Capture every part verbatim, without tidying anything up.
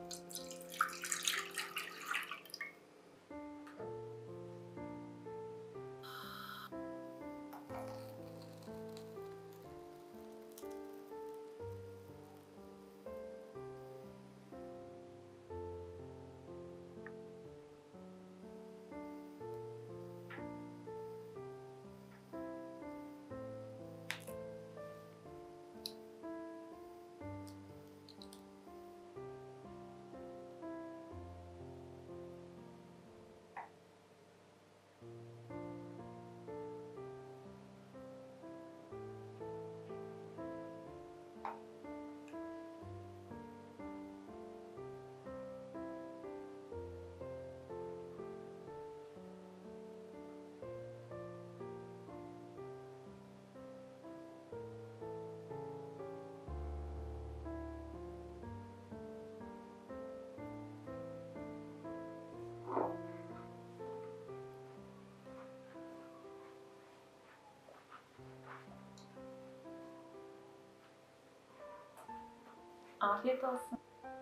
Afiyet olsun.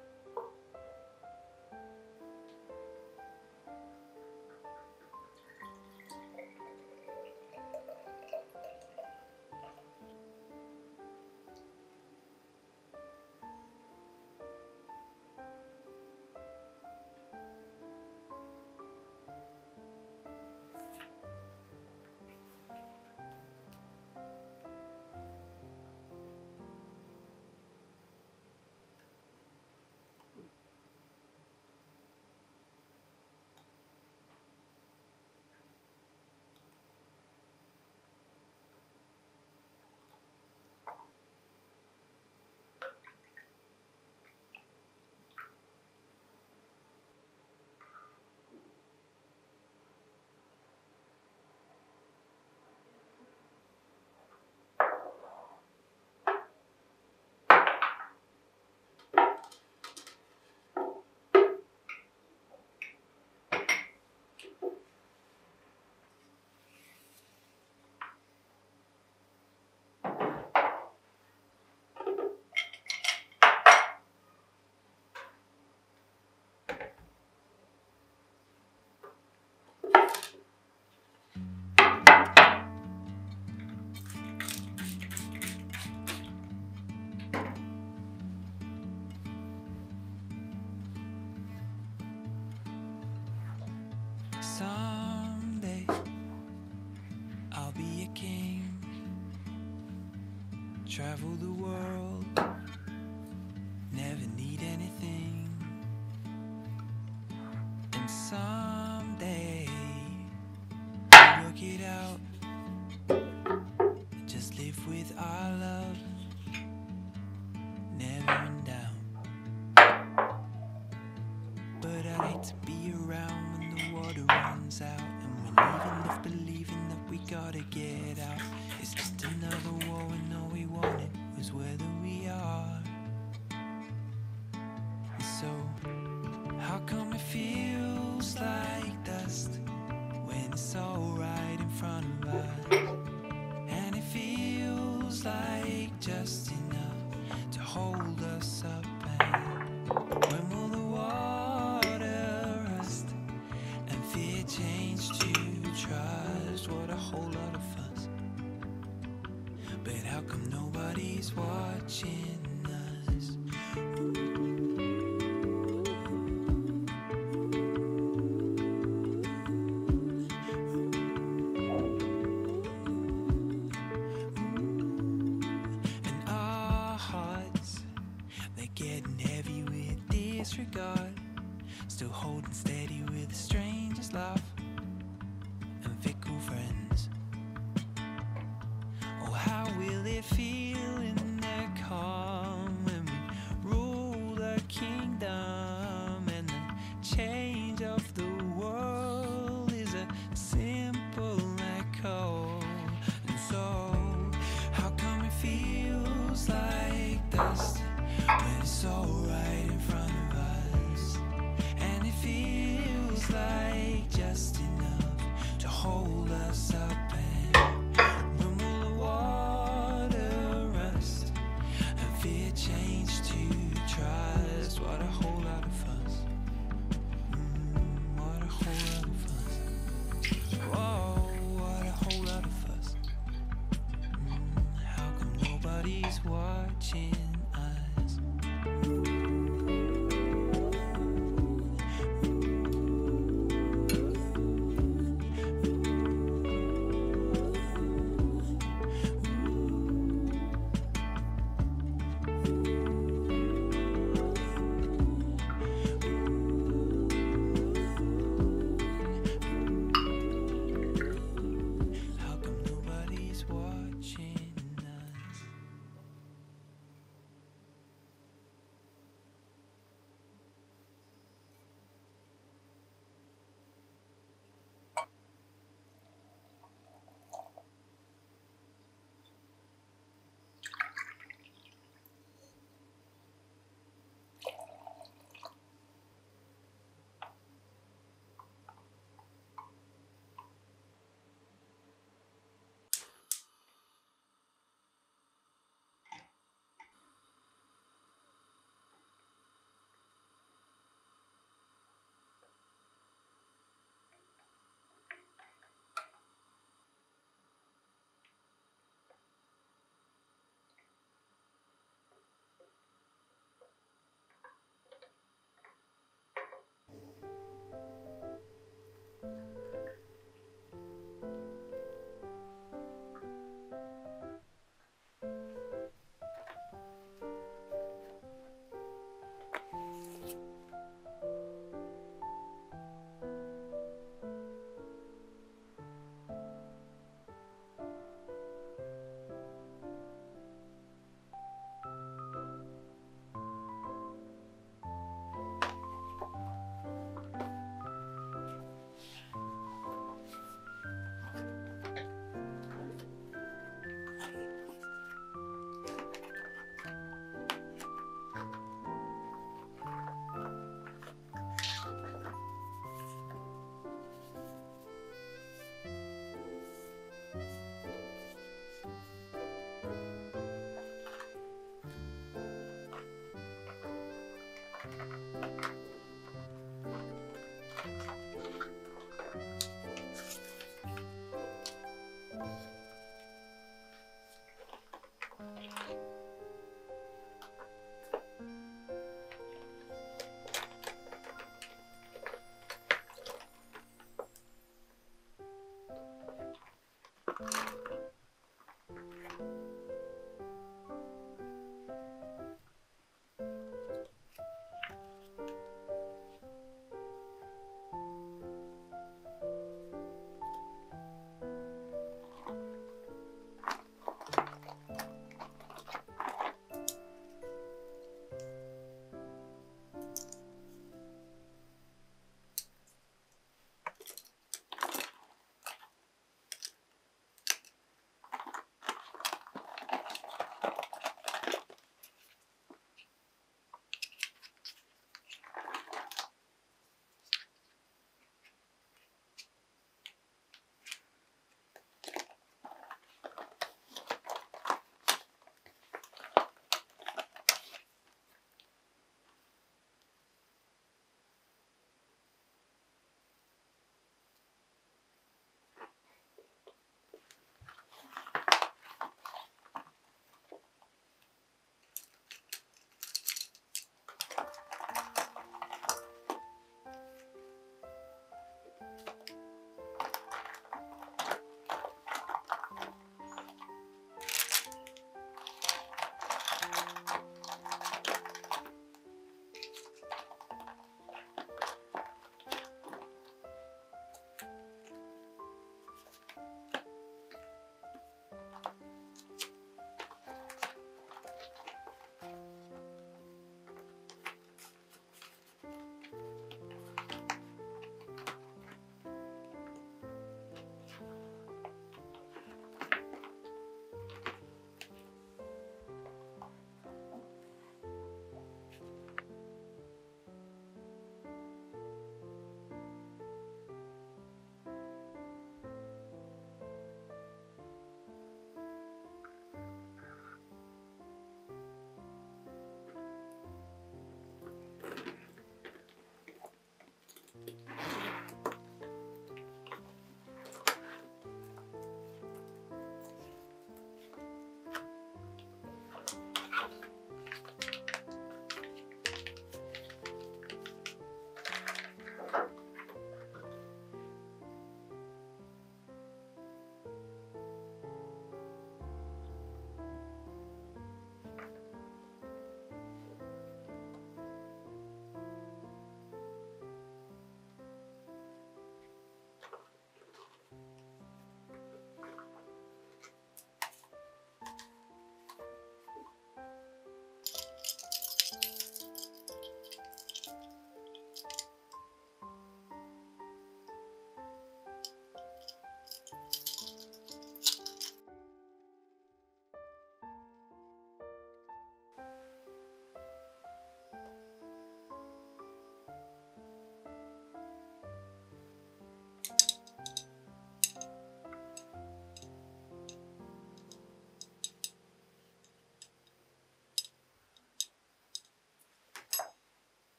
Someday I'll be a king, travel the world, never need anything. And someday we'll work it out, just live with our love, never in doubt. But I'd hate to be around when the water runs out, and we're leaving, left believing that we gotta get out. It's just another war when all we wanted was whether we are. And so, how come it feels like dust when it's all right in front of us? And it feels like just enough to hold us up. And when will the water rust and fear change to trust? What a whole lot of fuss. But how come nobody's watching us? And our hearts, they're getting heavy with disregard, still holding steady with a stranger's laugh and fickle friends. Oh, how will it feel in their calm when we rule the kingdom, and the change of the world is a simple echo? And so, how come it feels like dust when it's all right in front of us? And it feels like just enough to hold us up.